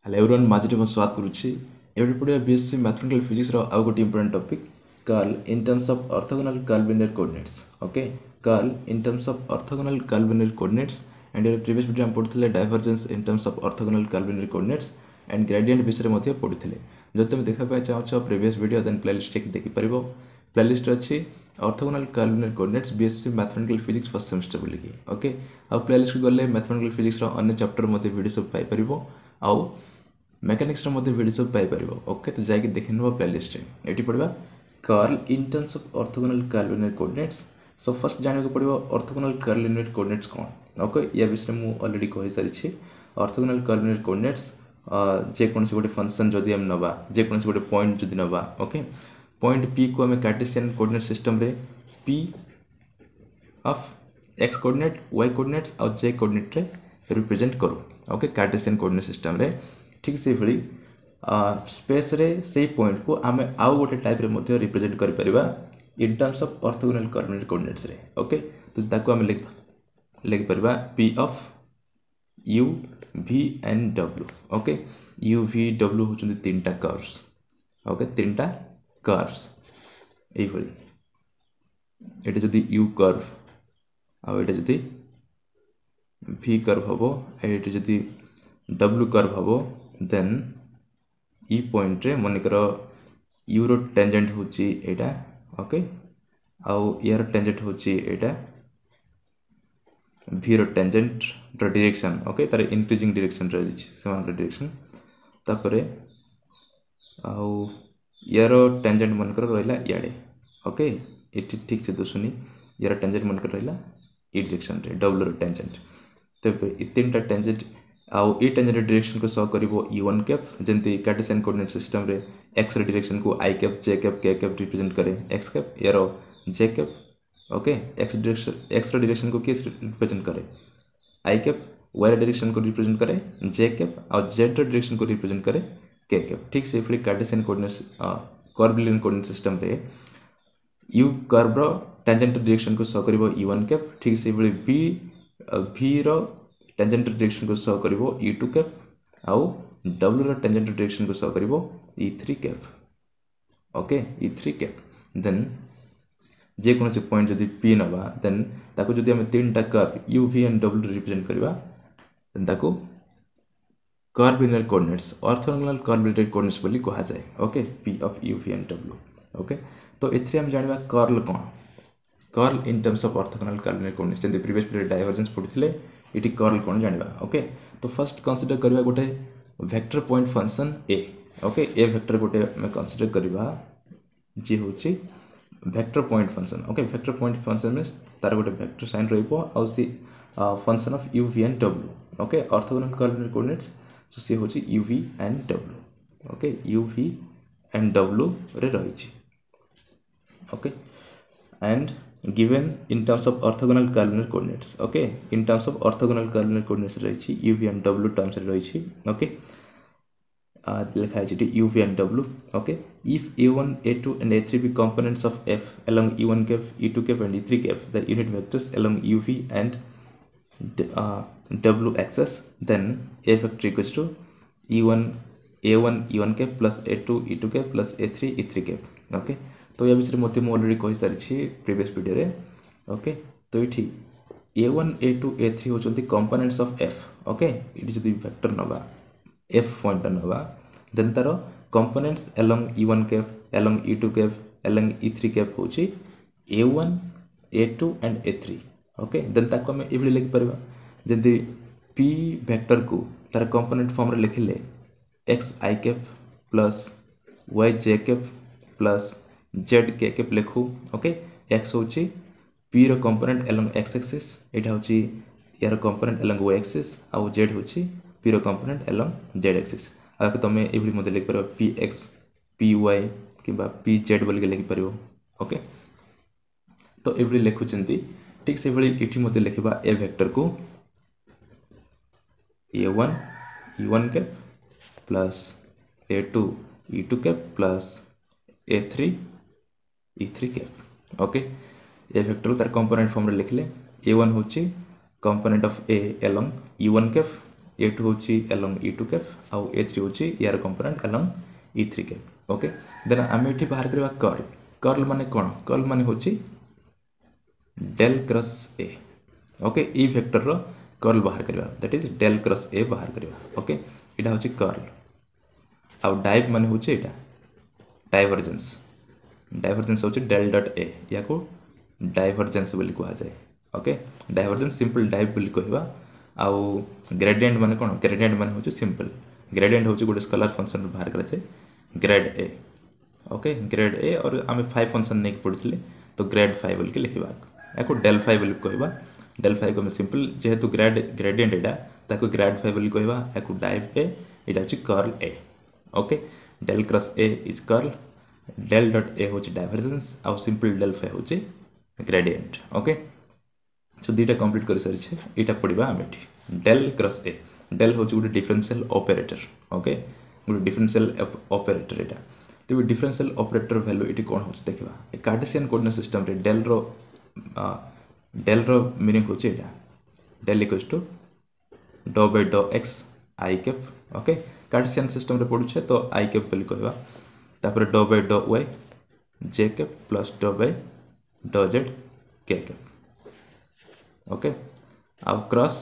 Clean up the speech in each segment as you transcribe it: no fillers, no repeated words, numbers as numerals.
Hello everyone माजिरे मैं स्वागत करुच्ची एवढे पढ़िया बीएससी मैथमेटिकल फिजिक्स रो आउ गोटे important topic curl in terms of orthogonal curvilinear coordinates okay curl in terms of orthogonal curvilinear coordinates and ये previous video हम पढ़ुଥିଲେ divergence in terms of orthogonal curvilinear coordinates and gradient विषय में मध्य पढ़ुଥିଲେ जब तुम देखा पाए चाहो previous video then playlist check देखि परिबो प्लेलिस्ट अछि orthogonal curvilinear coordinates BSc mathematical physics first semester बोलिकी ओके आ प्लेलिस्ट गले मैथमेटिकल फिजिक्स रो अन्य चैप्टर मध्य वीडियो सब पाई परिबो आउ मेकानिक्स वीडियो सब पाइपर ओके तो जाकि देखि नब प्लेलिस्ट ये पढ़ा curl in terms of orthogonal curvilinear coordinates so first जाना पड़ो ऑर्थोगोनल कर्ल लिनियर कोऑर्डिनेट्स कौन ओके या विषय में ऑलरेडी कहि सारी ऑर्थोगोनल कर्ल लिनियर कोऑर्डिनेट्स जेकोसी गोटे फंक्शन जदि हम नवा जेकोसी गोटे पॉइंट जदि नवा ओके पॉइंट पी को आम कार्टेशियन कोऑर्डिनेट सिस्टम रे P of X coordinate Y coordinates और जे कोऑर्डिनेट रे रिप्रेजेंट करू ओके कार्टेशियन कोऑर्डिनेट सिस्टम रे ठीक से भाई स्पेस रे से पॉइंट को आम आउ गोटे टाइप रे मध्य रिप्रेजेंट कर परिबा in terms of orthogonal curl coordinates रे ओके तो ताको आम लिख परिबा P of U V and W okay U V W होचंदी तीनटा कर्व्स ओके तीनटा कर्व्स एई भली एटा जदी यू कर्व आ एटा जदी वी कर्व हबो एटा जदी डब्ल्यू कर्व हबो देन ई पॉइंट रे मनकर यूरो टेंजेंट होची एटा ओके आउ यार टेंजेंट होची एटा वी रो टेंजेंट रो डायरेक्शन ओके तार इंक्रीजिंग डायरेक्शन रे समान डायरेक्शन तापरे आउ यार टेंजेंट मनकर रहला याडे ओके एटी ठीक से दोसुनी यार टेंजेंट मनकर रहला ई डायरेक्शन रे डब्ल्यू रो टेंजेंट तबे ई तीनटा टेंजेंट आउ ई टेंजेंट डायरेक्शन को सह करिवो ई1 कैप जंती कार्टेशियन कोऑर्डिनेट सिस्टम रे एक्स रे डायरेक्शन को I cap J cap K cap represent करे एक्स कैप यारो जे कैप ओके एक्स रे डायरेक्शन को किस रिप्रेजेंट करे आई कैप वाई डायरेक्शन को रिप्रेजेंट करे जे कैप और जेड डायरेक्शन को रिप्रेजेंट करे के कैप ठीक से फिर Cartesian coordinate curvilinear coordinate system रे यू कर्व रो टेंजेंट डायरेक्शन को सह करिवो ई1 कैप ठीक से वी रो टेंजेंट डायरेक्शन को सह करिवो ई2 कैप आउ डब्ल्यू रो टेंजेंट डायरेक्शन को सह करिवो ई3 कैप ओके ई3 कैप देन जे कोनसे पॉइंट जदि पी नबा देन ताको जदि हम तीनटा curve U V and W represent करबा देन ताको curvilinear coordinates orthogonal curvilinear coordinates बोली कहा जाए okay P of U V and W okay तो एथरे हम जानिबा कर्ल कोन curl in terms of orthogonal curvilinear coordinates जदि प्रीवियस पीरियड डाइवर्जेंस पढ़िथिले इटी कर्ल कोन जानिबा ओके तो फर्स्ट कंसीडर करबा गोटे vector point function A okay A vector गोटे हम कंसीडर करबा जे होची vector point function okay vector point function में तार गोटे वेक्टर साइन रहइबो आ सी function of U V and W okay orthogonal curvilinear coordinates so सी होची U V and W okay U V and W रे रहिची okay and given in terms of orthogonal curl linear coordinates okay in terms of orthogonal curl linear coordinates रही uv and w terms रही okay लिखा है uv and w okay if a1 a2 and a3 be components of f along e1 cap e2 cap and e3 cap the unit vectors along uv and w axis then a vector equals to e1 a1 e1 cap plus a2 e2 cap plus a3 e3 cap okay तो या विषय मत already कही सारी previous video रे okay तो ये a1 a2 a3 होचंती कंपोनेंट्स ऑफ f ओके इटी जदी वेक्टर नबा f पॉइंट नबा देन तार components along e1 cap along e2 cap along e3 cap होची a1 a2 and a3 okay then ताको हम एबली लिख परबा जदी p वेक्टर को तार कंपोनेंट फॉर्म रे लिखिले x i कैप plus y j cap plus Z K cap लिखु ओके एक्स होची पी रो कंपोनेंट अलोंग एक्स एक्सिस एटा होची यार कंपोनेंट अलोंग वाई एक्सिस आ जेड होची पी रो कंपोनेंट अलोंग जेड एक्सिस आ तमे एबली मते लिख परबा पी एक्स पी वाई किबा पी जेड बोल के लिख परबो ओके तो एबली लिखु चंती ठीक से बली इठी मते लिखबा ए वेक्टर को a1 e1 cap plus a2 e2 cap plus a3 e3 cap okay A vector तार कंपोनेंट फॉर्म रे लिखले a1 होची component of a along e1 cap A two होची along e2 कैप आउ ए3 होची यार component along e3 cap okay then आम ये बाहर करवा कर्ल कर्ल माने कौन कर्ल माने होची डेल क्रॉस ए ओके ई वेक्टर रो कर्ल बाहर करवा that is del cross A बाहर करवा ओके इटा होची कर्ल आउ डाइव माने होची एटा डाइवर्जेंस डाइवर्जेंस होची डेल डॉट ए या को डाइवर्जेंस बोली कहा जाए ओके डाइवर्जेंस सिंपल डाइव बोली कहवा आउ ग्रेडिएंट माने कौन ग्रेडिएंट माने होची सिंपल ग्रेडिएंट होची गोटे स्केलर फंक्शन बाहर करा जाए grad A okay grad A और आम 5 फंक्शन नहीं पढ़ते तो ग्रेड 5 बोल के लिखा या को डेल 5 बोल कहवा डेल 5 को सिंपल जेहेतु ग्रेडिएंट एटा ताको ग्रेड 5 बोल कहवा या को डाइव ए एटा होची curl A okay del cross A is curl del dot A होची डाइवर्जेंस आउ सिंपल डेल 5 होची ग्रेडिएंट ओके सो दीटा कंप्लीट कर सारी एटा पढ़ा आम डेल क्रॉस ए डेल होची गोटे डिफरेंशियल ऑपरेटर ओके गोटे डिफरेंशियल ऑपरेटर एटा तो डिफरेंशियल ऑपरेटर वैल्यू ये कौन हो देखा कार्टेशियन कोऑर्डिनेट सिस्टम रे डेल रो मीनिंग होची एटा del equals to do by do X I cap okay Cartesian system रे पढुछे तो आई कैप बोली कहवा तापर do by do Y J cap plus dough by do Z K cap okay आ क्रॉस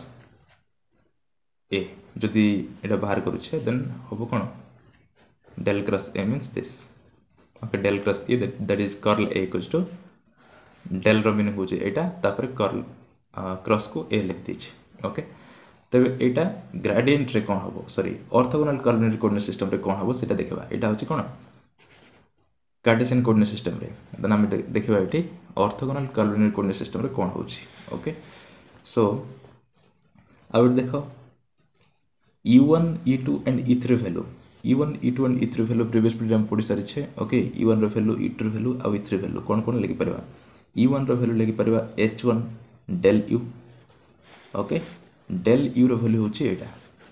ए जदि एटा बाहर करूछे देन होबो कोन del cross a means this okay del cross e that is curl a equals to del रो meaning होचे एटा तापर कर्ल क्रॉस को a लिख दीछे ओके तबे एटा ग्रेडिएंट रे कोन हबो sorry orthogonal coordinate coordinate system रे कोन हबो सेटा देखबा एटा होचे कोन कार्टेशियन कोऑर्डिनेट सिस्टम रे देन हम देखबा एठी ऑर्थोगोनल कोऑर्डिनेट कोऑर्डिनेट सिस्टम रे कोन होची ओके सो अब देखो e1 e2 एंड e3 value e1 e2 and e3 value previous video में पढ़ी सारी छे ओके e1 रो वैल्यू e2 रो वैल्यू और e3 वैल्यू कोन कोन लेके परबा e1 रो वैल्यू लेके परबा h1 del u okay del u रो वैल्यू होची एटा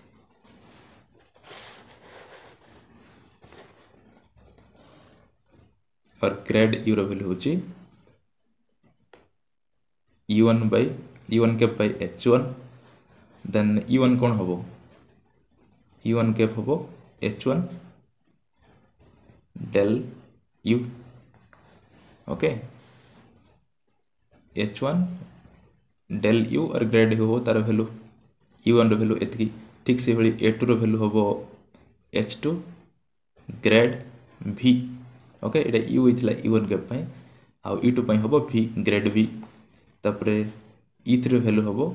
और ग्रेड u रो वैल्यू होची e1 cap by h1 then e1 कोन हबो e1 कैप हबो h1 del u okay h1 del u और ग्रेड हो तार वैल्यू e1 रो वैल्यू एतकी ठीक से भली a2 रो वैल्यू होबो h2 ग्रेड v ओके एटा u होइतला e1 के पय आ e2 पय होबो v ग्रेड v तापरे e3 रो वैल्यू होबो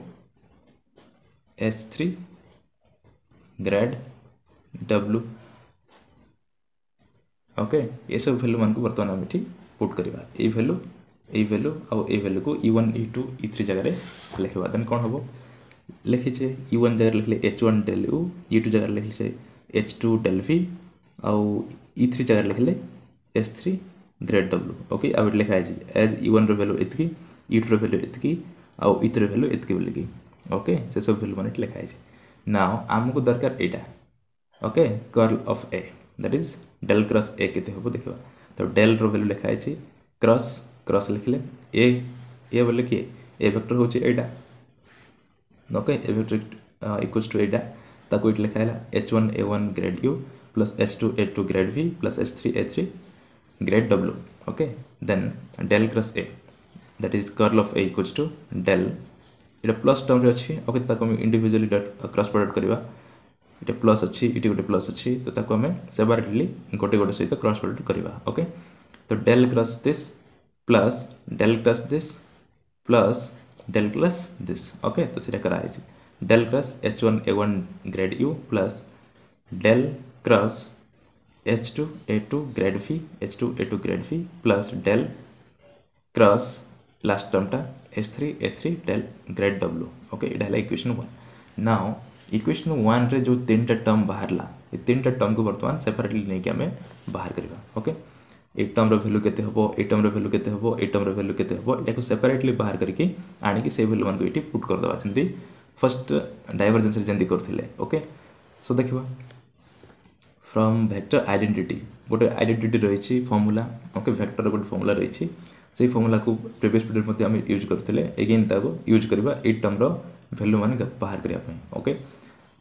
h3 ग्रेड w ओके ये सब वैल्यू मान को बर्तमान हम एठी पुट करबा ए वैल्यू आ ए वैल्यू को e1 e2 e3 जगह रे लिखबा देन कोन होबो लिखि छे e1 जगह लिखले h1 del u e2 जगह लिखले छे h2 del v आ e3 जगह लिखले h3 ग्रेड w ओके अब लिखा है एज e1 रो वैल्यू इतकी e2 रो वैल्यू इतकी आ e3 रो वैल्यू इतकी बोलकी ओके से सब वैल्यू मान लिखा है नाउ हमको दरकार एटा okay curl of A that is del cross A केते होबो देखबा तो डेल रो वैल्यू लिखा है क्रॉस क्रॉस लिखले ए बोले कि ए वेक्टर होची एटा okay A vector equals to एटा ताको इट लिखा है h1 a1 grad u plus h2 a2 grad v plus h3 a3 grad w okay then del cross A that is curl of A equals to del एटा plus term रे अछि okay ताको हम इंडिविजुअली क्रॉस प्रोडक्ट करबा इटे plus अच्छी इटे गोटे प्लस अच्छी तो ताको हमें सेपरेटली गोटे गोटे सहित क्रॉस प्रोडक्ट करबा ओके तो del cross this plus del cross this plus del cross this okay तो सेटा करा है del cross h1 a1 grad u plus del cross h2 a2 grad v h2 a2 grad v plus del cross last टर्मटा h3 a3 del grad w okay इटा है equation 1 now equation 1 रे जो तीनटा टर्म बाहरला ए तीनटा term को वर्तमान separately नै कि हमें बाहर करबा ओके ए टर्म रो वैल्यू केते हबो ए टर्म रो वैल्यू केते हबो ए टर्म रो वैल्यू केते हबो एटा को सेपरेटली बाहर करके आनी कि से वैल्यू मान को इटी पुट कर दबा जंती फर्स्ट डाइवर्जेंस रे जंती करथिले ओके सो देखिबा फ्रॉम वेक्टर आइडेंटिटी गोटे आइडेंटिटी रही फॉर्मूला ओके वेक्टर गोटे फॉर्मूला रही से फॉर्मूला को प्रीवियस वीडियो मध्ये हम यूज करथिले अगेन ताको यूज करबा ए टर्म रो वैल्यू मान बाहर करिया पय ओके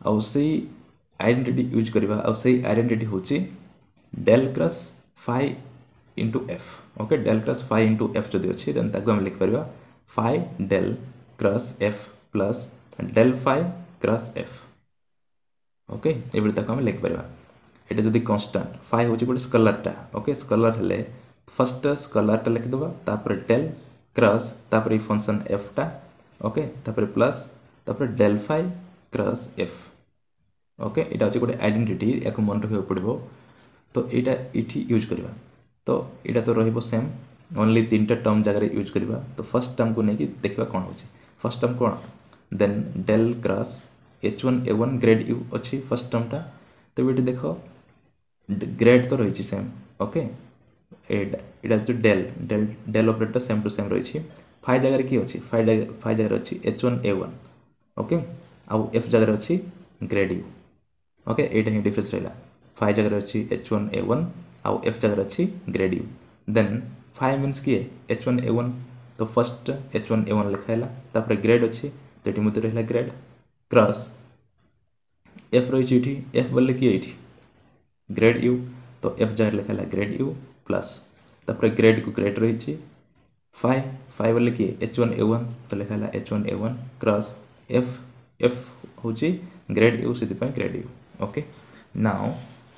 आउ से आइडेंटिटी यूज करवा आउ से आइडेंटिटी होची del cross phi into F okay del cross phi into F जदि अच्छी देन ताको हम लिख परबा phi del cross F plus del phi cross F okay ये ताको हम लिख परबा एटा जदि कांस्टेंट फाइ होची गोटे स्केलरटा ओके स्केलर हेले फर्स्ट स्केलरटा लिख दबा तापर डेल क्रॉस तापर फंक्शन एफ टा ओके तापर प्लस तापर del phi cross F okay एटा होची गोटे आइडेंटिटी याको मन रखियो पड़बो तो एटा इठी यूज करबा तो एटा तो रहिबो सेम ओनली तीनटा टर्म जगह यूज करबा तो फर्स्ट टर्म को नेकी देखबा कोन होची फर्स्ट टर्म कोन then del cross h1a1 grad u अच्छी फर्स्ट टर्म टा तो ये देखो ग्रेड तो रही सेम ओके एटा जो del del del operator same to same रही फाइ जगह की अच्छी फाइ जगह अच्छी h1a1 ओके आउ f जगह अच्छी ग्रेड u ओके एटा ही डिफरेंस रहला फाइ जगह अच्छी h1a1 आउ f जगह अच्छी grad u then phi means किए h1a1 तो फर्स्ट h1a1 लिखाइला तापर ग्रेड अच्छी तो ये मत रहला ग्रेड क्रॉस f रही थी f बोले कि ये ग्रेड u तो f जगह लिखाइला ग्रेड u प्लस तापर ग्रेड को ग्रेड रही फाइ फाइ बोले कि h1a1 तो लिखाइला h1a1 क्रॉस f होची ग्रेड u सिद्धि grad u okay now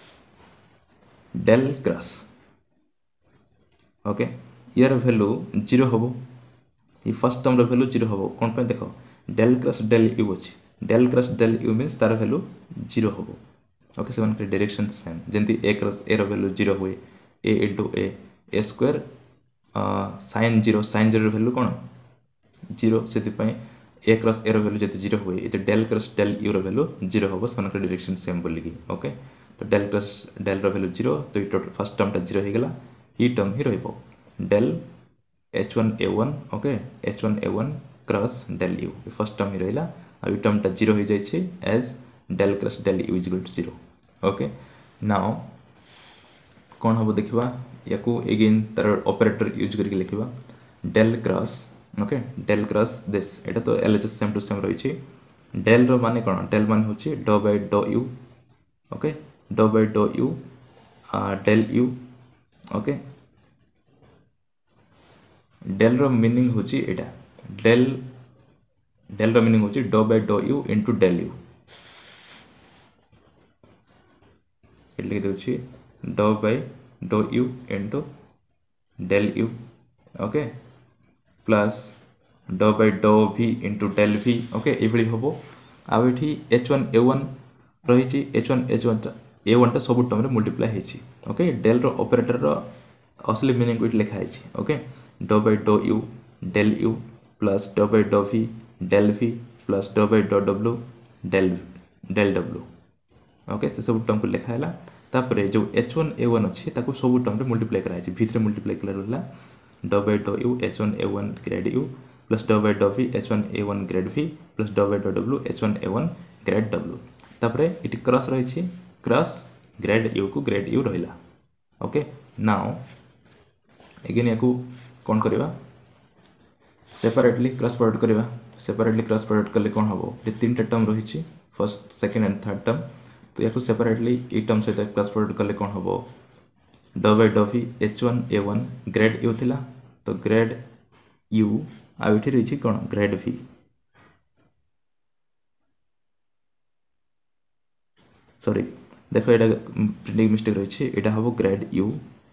del cross okay यार वैल्यू 0 हम ये फर्स्ट टर्म वैल्यू 0 हम कौन पे देखो डेल क्रॉस डेल यू अच्छी del cross del u means तार वैल्यू 0 हम ओके से डायरेक्शन सेम जमी ए क्रॉस ए वैल्यू 0 हुए A into A square sine 0 value कौन 0 से ए क्रॉस ए वैल्यू जब 0 हुए ये del cross del u value 0 हम से डायरेक्शन सेम बोलिकी ओके तो डेल क्रॉस डेल वैल्यू 0 तो ये फर्स्ट टर्मटा 0 होगला ये टर्म ही रहिबो del h1a1 okay h1a1 cross del u first term ही रहिला आ ये टर्मटा 0 हो जाइछे as del cross del u is equal to 0 okay now कोन हबो देखिबा याकू अगेन तार ऑपरेटर यूज करके लिखिबा del cross okay del cross this एटा तो एलएचएस सेम टू सेम रहिछे डेल रो माने कोन डेल माने होची डो बाय डो u ओके डो बाय डो u del u okay del रो मीनिंग होची एटा डेल रो मीनिंग होची डो बाय डो u इनटू डेल u लिख दोची डो बाय डो u into del u okay plus dough by डो v into del v okay एभली होबो आ एठी h1a1 रही h1 सब टर्म रे मल्टीप्लाई हेची ओके डेल रो ऑपरेटर रो असली मीनिंग को लिखा है ओके डो बाय डो u del u plus dough by डो v del v plus dough by dough w del w okay से सब टर्म को लिखा है तापर जो h1a1 अच्छी ताको सब टर्म रे मल्टीप्लाई करा है v रे मल्टीप्लाई कला रहला डो बाय डो u h1a1 grad u plus dough by डो v h1a1 grad v plus dough by dough w h1a1 grad w तापर इटी क्रॉस रही क्रॉस ग्रेड u को ग्रेड u रहिला ओके नाउ अगेन याकू कौन करवा सेपरेटली क्रॉस प्रोडक्ट करवा सेपरेटली क्रॉस प्रोडक्ट कले कौन हम ये तीन टर्म रही first second and third term तो याकू सेपरेटली ई टर्म सहित क्रॉस प्रोडक्ट कले कौन हम डो बाय डो v h1a1 ग्रेड u थिला तो ग्रेड u आ इठी रही कौन ग्रेड v सॉरी देखो ये प्रिंटिंग मिस्टेक रही है हम ग्रेड u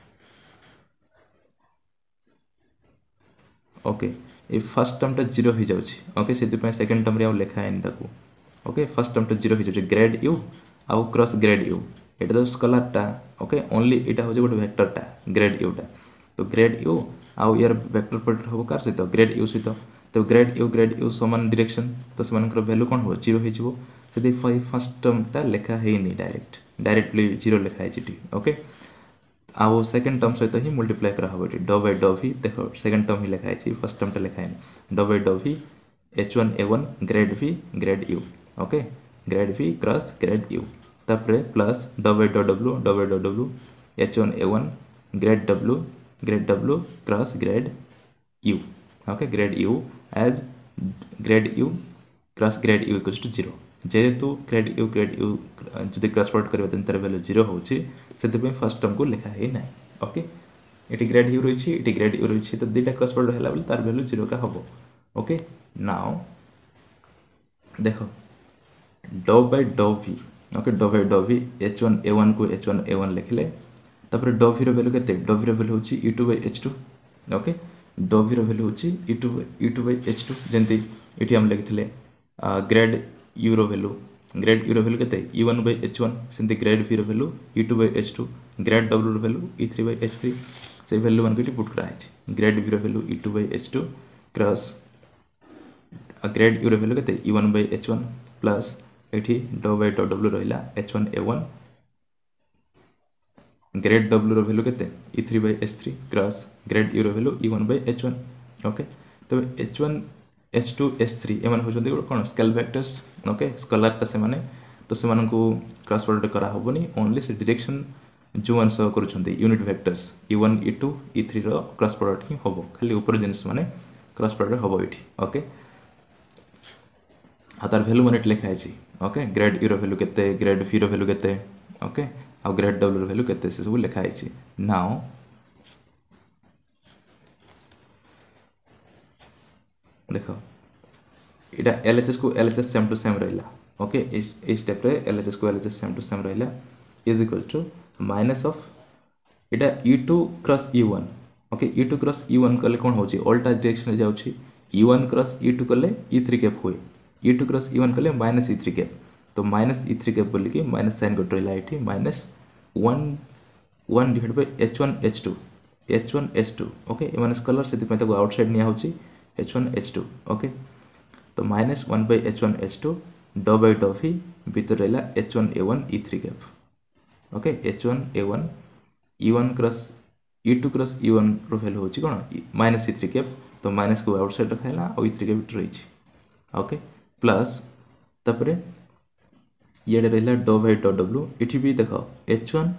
ओके ये फर्स्ट टर्मटा 0 हो जाउछि ओके से सेकेंड टर्म रे आ लिखा है ताकू ओके फर्स्ट टर्मटा 0 हो जाउछि ग्रेड u आउ क्रॉस ग्रेड u एटा तो स्केलरटा ओके ओनली एटा हो जे गोटे वेक्टरटा ग्रेड u टा तो ग्रेड u आउ यार वेक्टर प्रोडक्ट हो कार सहित ग्रेड u सहित तो ग्रेड u समान डायरेक्शन तो समान वैल्यू कौन हो 0 हो जिवो से फर्स्ट टर्मटा लिखा है नहीं डायरेक्टली 0 लिखा है ओके आउ सेकेंड टर्म सहित ही मल्टीप्लाई करा हो डो बाय डो v देखो सेकेंड टर्म ही लिखा है फर्स्ट टर्मटा लिखा है डो बाय डो v h1a1 grad v grad u okay grad v cross grad u तापर plus dough by dough w h1a1 grad w cross grad u okay grad u as grad u cross grad u equals to 0 जेहेतु grad u जदि cross product करबा then तार value 0 होची सेते first term को लिखा है ना ओके ये ग्रेड यू रही ये ग्रेड यू रही तो दुटा क्रॉस प्रोडक्ट है बोले तार वैल्यू 0 का हम ओके नाउ देखो डो बाय डो वी ओके डो बाय डो वी h1a1 को h1a1 लिखले तापर डो वी रो वैल्यू केते डो वी रो वैल्यू होची e2 बाय h2 ओके डो वी रो वैल्यू होची e2 बाय h2 जेंति एठी हम लिखथिले ग्रेड यू रो वैल्यू केते e1 बाय h1 सेंति ग्रेड v रो value e2 by h2 grad w रो वैल्यू e3 बाय h3 से वैल्यू मान के पुट करा है ग्रेड v रो value e2 by h2 cross grad you रो वैल्यू केते e1 बाय h1 प्लस एठी डो बाय डो w रहिला h1a1 ग्रेड w रो वैल्यू केते e3 by h3 cross grad you रो value e1 by h1 okay तो h1 h2 h3 एमन होचंदी कोन स्केल वेक्टर्स ओके स्केलर ता से माने तो से मानन को क्रॉस प्रोडक्ट करा होबनी ओनली से डायरेक्शन जो आंसर करूछंती unit vectors e1 e2 e3 रो क्रॉस प्रोडक्ट ही होबो खाली ऊपर जिनिस माने क्रॉस प्रोडक्ट होबो इठी ओके आतार वैल्यू माने लिखा है ओके ग्रेड यू रो वैल्यू केते ग्रेड v रो वैल्यू केते ओके आ ग्रेड w रो वैल्यू केते से सब लिखा है नाउ देखो इटा LHS को LHS सेम टू सेम रहिला ओके इस स्टेप रे LHS को LHS सेम टू सेम रहिला is equal to minus of इटा e2 cross e1 okay e2 cross e1 कले कोन होची उल्टा डायरेक्शन रे जाउची e1 क्रॉस e2 कले e3 कैप हुए e2 क्रॉस e1 कले माइनस e3 कैप तो माइनस e3 कैप बोली कि माइनस साइन गोट रहिला एठी minus 1 divide by h1 h2 okay ए माइनस कलर सेति पे तो आउटसाइड निया होची h1 h2 ओके तो माइनस 1 बाय h1 h2 डो बाय डो v भीतर रहला h1a1 e3 cap okay h1a1 e1 cross e2 cross e1 रो वैल्यू होची कोन माइनस e3 कैप तो माइनस को आउटसाइड रखाइला और e3 कैप भीतर रहिची ओके प्लस तपरे ये रहला डो बाय डो w इठी भी देखो h1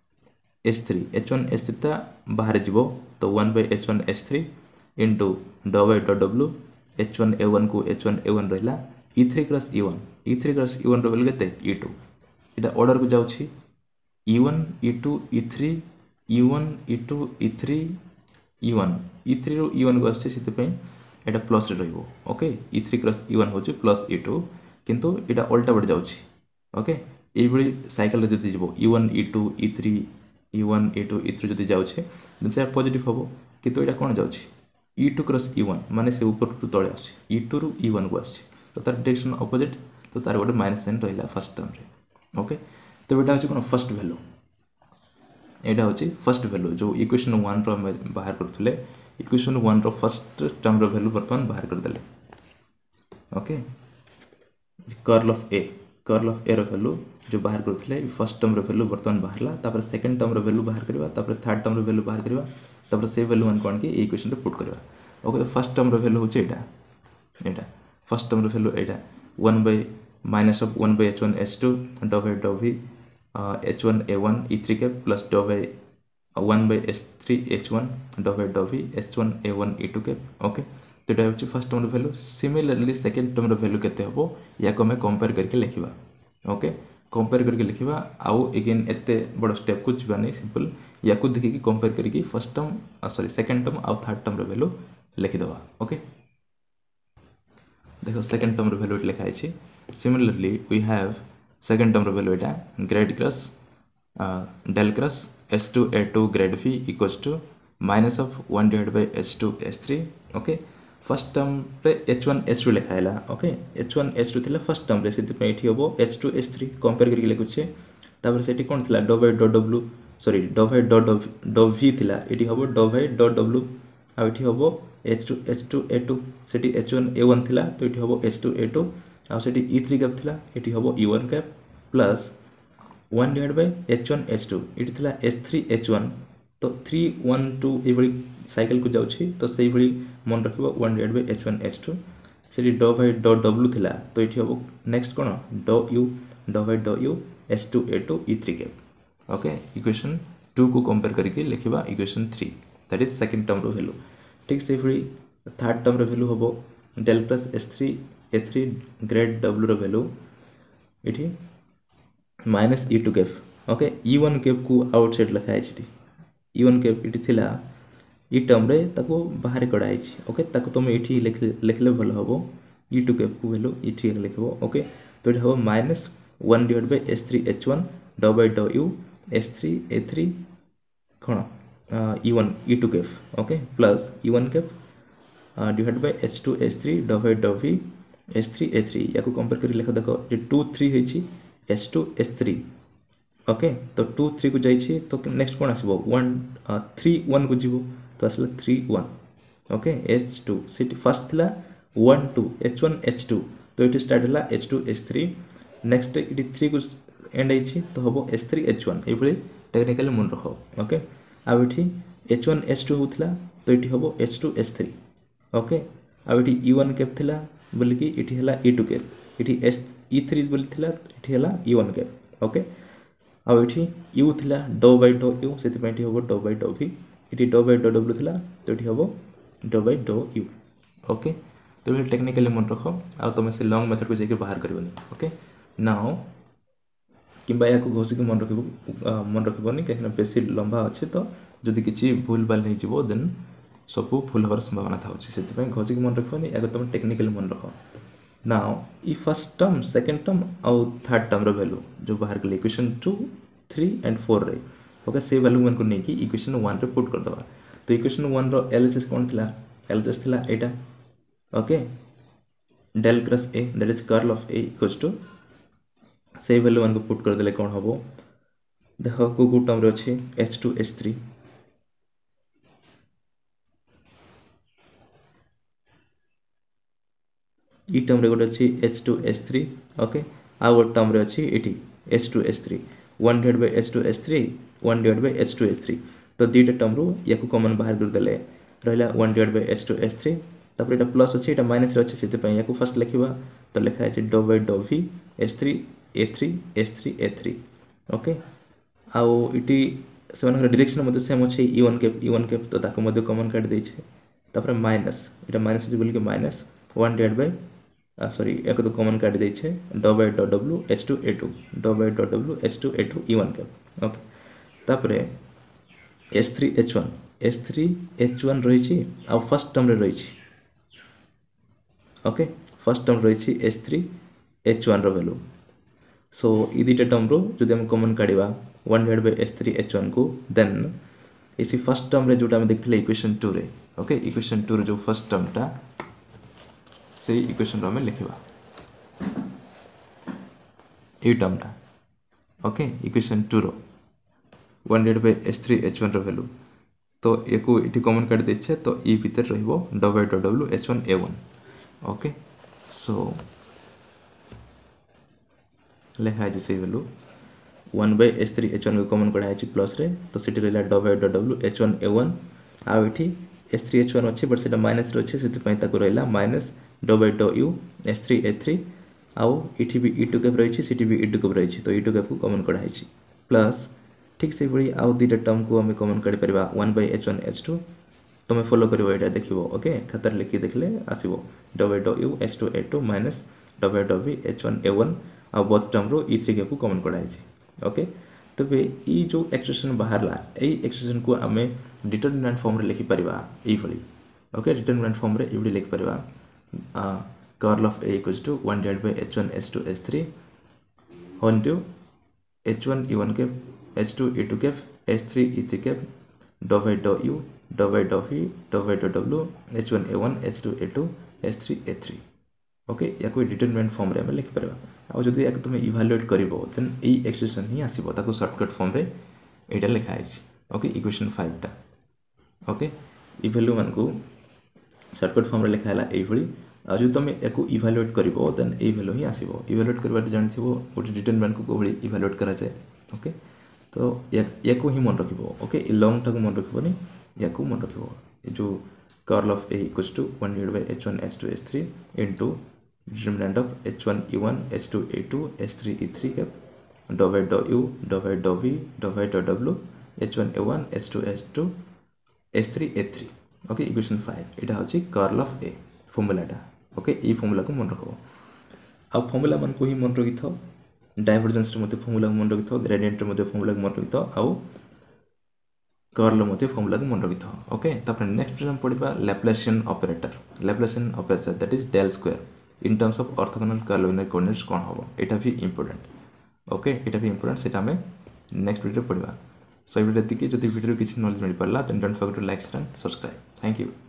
h3 ता बाहर जीवो तो 1 बाय h1 h3 इंटू डो बाय डो w h1a1 को h1a1 रहला e3 क्रॉस e1 रो वैल्यू केते e2 इटा ऑर्डर को जाउछि e1 e2 e3 e1 e2 e3 e3 रो e1 को आछे सिते पे एटा प्लस रे रहइबो ओके e3 क्रॉस e1 होछि प्लस e2 किंतु एटा उल्टा बढ़ जाउछि ओके एई भली साइकिल रे जति जीवो e1 e2 e3 e1 e2 e3 जति जाउछे देन से पॉजिटिव होबो किंतु एटा कोन जाउछि e2 क्रॉस e1 माने से ऊपर टू तळे आछि e2 रु e1 को आछि तो तार डायरेक्शन ऑपोजिट तो तार गोटे माइनस साइन रहिला फर्स्ट टर्म रे ओके तो एटा होछि कोन फर्स्ट वैल्यू एटा होछि फर्स्ट वैल्यू जो इक्वेशन 1 रो बाहर करथले इक्वेशन 1 रो फर्स्ट टर्म रो वैल्यू वर्तमान बाहर कर देले ओके कर्ल ऑफ ए रो वैल्यू जो बाहर करथले फर्स्ट टर्म रो वैल्यू वर्तमान बाहरला तापर सेकंड टर्म रो वैल्यू बाहर करबा तापर थर्ड टर्म रो वैल्यू बाहर करबा तापर से वैल्यू वन कोन के इक्वेशन रे पुट करबा ओके तो फर्स्ट टर्म रो वैल्यू होचे एटा फर्स्ट टर्म रो वैल्यू एटा 1 by minus of 1 by h1 h2 डो बाय डो v h1a1 e3 cap plus dough by 1 by h3 h1 डो बाय डो v h1a1 e2 cap okay तो एटा होचे फर्स्ट टर्म रो वैल्यू सिमिलरली सेकंड टर्म रो वैल्यू केते हबो या को हमें कंपेयर करके लिखिबा ओके कंपेयर करके लिखिबा आउ अगेन एते बड़ स्टेप को जिबा नै सिंपल या को देखि कि कंपेयर करके first term sorry second term आउ थर्ड टर्म रो वैल्यू लिखि दबा ओके देखो सेकंड टर्म रो वैल्यू लिखा है similarly we have second term रो वैल्यू एटा grad cross del cross s2a2 grad v equals to minus of 1 divide by h2 h3 okay first term रे h1 h2 लिखाइला okay h1 h2 थिला first term रे सेति पे एठी होबो h2 h3 compare करके लिखुछे तापर सेठी कोन थिला डो बाय डो w सॉरी डो बाय डो v थिला एठी होबो डो बाय डो w आ एठी होबो h2 a2 सेठी h1 a1 थिला तो एठी होबो h2 a2 आ सेठी e3 कैप थिला एठी होबो e1 cap plus 1 divide by h1 h2 एठी थिला h3 h1 तो 3 1 2 ए बड़ी साइकिल को जाउछि तो सेही बड़ी मन रखिबो 1 डिवाइड बाय h1 h2 सेठी डो बाय डो w थिला तो एठी होबो नेक्स्ट कोन डो बाय डो u h2 a2 e3 cap okay equation 2 को कंपेयर करके लिखिबा equation 3 that is second term रो वैल्यू ठीक से बड़ी थर्ड टर्म रो वैल्यू होबो del plus h3 a3 grad w रो वैल्यू ये minus e two cap okay e one cap को आउटसाइड लिखा है ई वन कैफ ये थिला ई टर्म रे ताको बाहर कढ़ाई ओके ताको तुम ये लिखले भल हम ई टू कैफ को वैल्यू ये लिख ओके तो ये हम माइनस 1 डिवाइड बाय S3H1 डो बाय डो यू S3A3 कौन E1 E2 cap okay plus E1 cap divide by H2S3 डो बाय डो V S3A3 या को कंपेयर कर लिख देखो ये 2 3 है S2S3 ओके तो 2 3 को जाइए तो नेक्स्ट कौन आसो 1 3 1 को जीवो तो आसला 3 1 ओके H2 सिटी फर्स्ट थिला 1 2 H1 H2 तो ये स्टार्ट है H2 S3 नेक्स्ट ये 3 को एंड है तो हम S3 H1 ये टेक्निकली मन रख ओके आउ ये H1 H2 होता तो ये हम H2 S3 ओके आउ ये E1 कैप थिला बोलिकी ये है E2 कैप ये E3 बोली थिला ये है E1 कैप ओके आउ ये U थिला डो बाय डो U से हम डो बाय डो V ये डो बाय डो W थिला तो ये हम डो बाय डो U ओके तो ये टेक्निकली मन रख आ तुम से लॉन्ग मेथड को जाके बाहर करबनी ओके नाउ किंबा या को घोषिक मन रखबनी कहीं बेसी लंबा अच्छे तो जदि किसी भूल भाल नहीं जीवो देन सब भूल हबार संभावना था से घोषिक मन रखबनी या तुम टेक्निकल मन रख नाउ ई फर्स्ट टर्म सेकंड टर्म आउ थर्ड टर्म रो वैल्यू जो बाहर के इक्वेशन 2 3 एंड 4 रे ओके से वैल्यू मन को नहीं इक्वेशन 1 रे पुट कर दवा तो इक्वेशन 1 रो एलएचएस कौन थिला एलएचएस थिला एटा okay del cross A that is curl of A equals to से वैल्यू मान को पुट कर देले कौन हबो देखो को टर्म रे अछि H2S3 ई टर्म रे गोटे अछि H2S3 ओके आ वो टर्म रे अछि एठी H2S3 1 divide by H2S3 1 divide by H2S3 तो दीटा टर्म रो या को कॉमन बाहर कर देले रहला 1 डिवाइड बाय H2S3 तापर एटा प्लस अछि एटा माइनस रे अछि सेते पय या को फर्स्ट लिखिबा तो लिखा अछि डो बाय डो V S3A3 ओके आउ इटी सेवन डायरेक्शन मते सेम अछि E1 कैप तो ताको मते कॉमन काट दै छै तापर माइनस एटा माइनस अछि बोल के माइनस 1 डिवाइड बाय सॉरी एक तो कॉमन काट दै छै डो बाय डो W H2A2 डो by dough W H2A2 E1 cap okay तापर S3H1 रही छी आ फर्स्ट टर्म रे रही छी ओके फर्स्ट टर्म रही छी S3H1 रो वैल्यू सो ई दुटा टर्म रो जदि हम कॉमन काढिबा 1 डिवाइड बाय S3H1 को देन इसी फर्स्ट टर्म रे जोटा हम देखथिले इक्वेशन 2 रे ओके इक्वेशन 2 रे जो फर्स्ट टर्म टा से इक्वेशन रो में लिखिबा ई टर्म टा ओके इक्वेशन 2 रो 1 डिवाइड बाय S3H1 रो वैल्यू तो एको इठी कॉमन काढ देछे तो ई भीतर रहइबो d by dough W H1A1 okay so लिखा है से वैल्यू 1 बाय S3H1 को कॉमन कढ़ा है प्लस रे तो सिटी रहला डो बाय डो W H1A1 आ इठी S3H1 अछि बट सेटा माइनस रे अछि सेति पय ताको रहला माइनस डो बाय डो U S3A3 आ इठी भी E2 कैप रही सिटी भी E2 कैप रही तो E2 कैप को कॉमन कढ़ा है प्लस ठीक से बड़ी आ दुटा टर्म को हम कॉमन कर परबा 1 बाय H1 H2 तुम फॉलो करिवो एटा देखिवो ओके खातर लिखि देखले आसीबो डो बाय डो U H2A2 माइनस डो बाय डो V H1A1 आ बोथ टर्म रो E3 कैप को कॉमन कढ़ा है ओके तबे ई जो एक्सप्रेशन बाहरला ए एक्सप्रेशन को आमे डिटरमिनेंट फॉर्म रे लिखि परबा ए भली ओके डिटरमिनेंट फॉर्म रे एबडी लिखि परबा curl of A equals to 1 divide by H1 S2 S3 on to H1 E1 cap H2 E2 cap S3 E3 cap डो बाय डो U डो बाय डो V डो by dough W H1 A1 H2 A2 S3 A3 okay या कोई determinant form रे हम लिखि परबा आ जदि एक तुम इवैल्यूएट करिवो देन ए एक्सप्रेशन ही आसीबो ताको शॉर्टकट फॉर्म रे एटा लिखा है ओके इक्वेशन 5 टा ओके ई वैल्यू मान को शॉर्टकट फॉर्म रे लिखा हैला ए भली आ जो तुम एको इवैल्यूएट करिवो देन ए वैल्यू ही आसीबो इवैल्यूएट करबा जानथिबो गोटे डिटरमिनेंट को कोबली इवैल्यूएट करा जाय ओके तो एको ही मन रखिबो ओके ई लॉन्ग टाको मन रखिबोनी याको मन रखिबो जो curl of A equals to 1 divide by H1 S2 S3 into determinant of H1 E1 S2 A2 S3 E3 cap डो बाय डो U डो बाय डो V डो by dough W H1 A1 S2 S2 S3 A3 okay equation 5 एटा होची curl of A formula टा okay ई formula को मन रखो आ फॉर्मूला मन को ही मन रखि थो डाइवर्जेंस रे फॉर्मूला मन रखि था ग्रेडियंट रे फॉर्मूला मन रखि था आउ कर्ल फॉर्मूला मन रखि था ओके तापर नेक्स्ट हम पढ़िबा Laplacian operator that is del square in terms of orthogonal curvilinear coordinates कोन होबो एटा भी इंपोर्टेंट ओके एटा भी इंपोर्टेंट सेटा हमें नेक्स्ट वीडियो पढ़िबा सो वीडियो देखि जदि वीडियो किसी नॉलेज मिल पाला then don't forget to like and subscribe thank you.